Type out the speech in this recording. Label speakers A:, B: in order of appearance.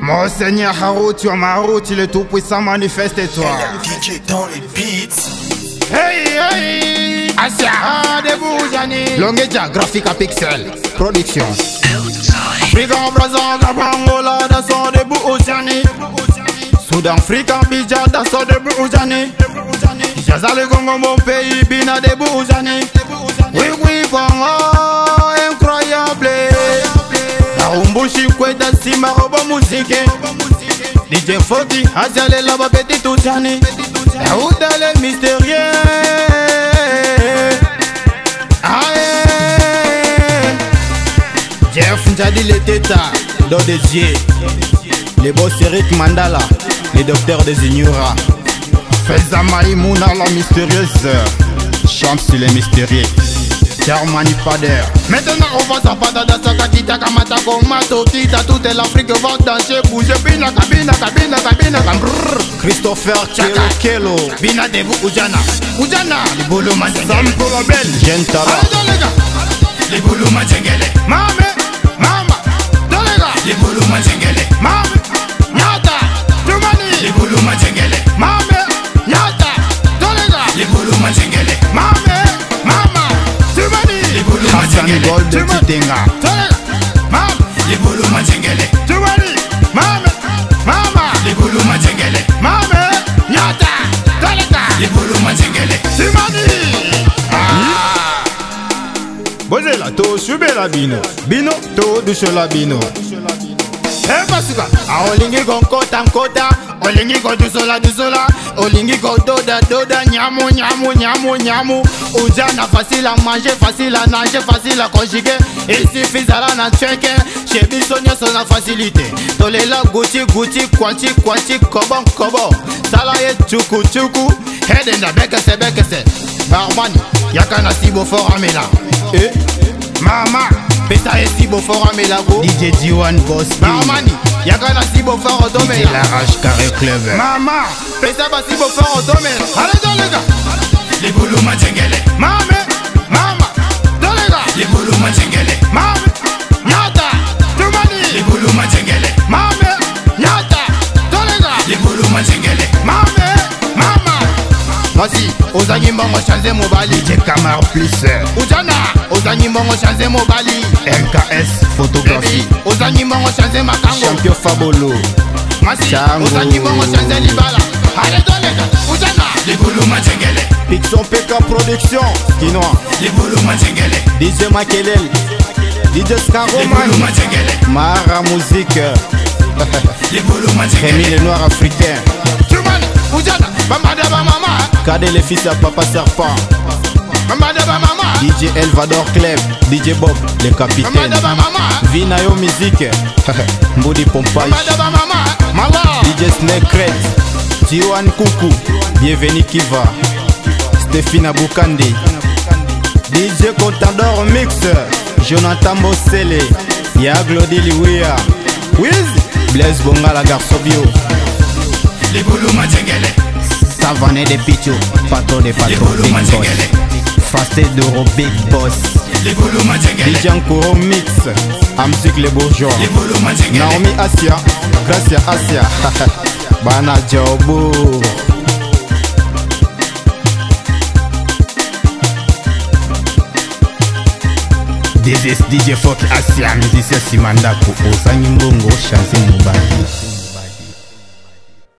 A: Monseigneur Harout, Marout, le tout-puissant, manifeste-toi.
B: DJ dans les beats.
A: Hey, hey, Asia, debout, Jani. Longuedia, graphique à pixel, production. African, Brazil, Gabangola, dans son debout, Jani. Soudan, Afrique, Abidjan, dans son debout, Jani. Jaza, le Congo, mon pays, Bina, debout, Jani. Oui, oui, Congo, incroyable. Umbushi kwenda sima robo musique DJ Foti azale la babeti tutani Yaouda le mystérieux Aye Jeff Njadi le teta Do des yeux Le boss Eric Mandala Le docteur des ignorants Faiza Maïmouna la mystérieuse Chante sur les mystérieux Charmani Fader. Maintenant on va s'appada dans sa katita kamata komato kita toute l'Afrique va danser bouger bina kabina kabina kabina Christopher Chaka Kelo bina debu Ujana Ujana libulu manjengele Sampo la belle Gentala libulu manjengele Mame mama dolega libulu manjengele Mame nyata tumani libulu manjengele Mame nyata dolega libulu manjengele Mame Hassan Gold de Titenga Mama Libulu Manjengele Tuwari Mama Mama Libulu Manjengele Mama Nyata Taleka Libulu Manjengele Simani Bozela to subela bino Bino to dushola bino Basuka Olingi kon kota nkota Olingi kon dusola dusola Olingi kon doda doda Nyamu nyamu nyamu nyamu Ujana facile à manger, facile à nager, facile à conjuguer Il suffit d'ala na tchèque Chez Bissonio son la facilité Tolela Gucci Gucci Kwanchi Kwanchi Kobo Kobo Salaye Chuku Chuku Head in the bekese bekese Barbani Yakana Sibo Foramela Mama Pesa et Sibo Foramela DJ Diwan Boss Barmani Yakana Sibo Foramela DJ La Rage Carré Clever Mama Pesa ba Sibo Foramela Allez dans les gars Libulu Manjengele Mame Mama Dolega Libulu Manjengele Mame Nyata Tumani Libulu Manjengele Mame Nyata Dolega Libulu Manjengele Mame Mama Voici Ozanyi Mbongo Chanze Mobali DJ Camar Plus Ujana Ozanyi Mbongo Chanze Mobali NKS Photographie Ozanyi Mbongo Chanze Makango Champion Fabolo Voici Ozanyi Mbongo Chanze Libala Allez Dolega Ujana Libulu Manjengele Pixon PK Production Kinoa Libulu Manjengele DJ Makelel DJ Skaroman Mara Musique Libulu Manjengele Rémi le Noir Africain Tuman Ujana Bambada Mama Kade les fils à Papa Serpent Bambada Mama DJ Elvador Clef DJ Bob le capitaine Bambada Mama Vinayo Musique Mbodi Pompage Bambada Mama Mala DJ Snake Red Tiwan Kuku Bienvenue Kiva Stéphina Boukandi DJ Contador Mix Jonathan Bossele Ya Glody Liwia Wiz Blaise Bongala Garsobio Libulu Manjengele Savané de Picho Pato de Pato Big Boss Fasté d'Euro Big Boss Libulu Manjengele DJ Ankoro Mix Amzik Le Bourgeois Naomi Asia Gracia Asia Bana Jobo This is DJ Fok Asia, musicien Simandako, Ozanyi Mbongo, Chanze Mobali.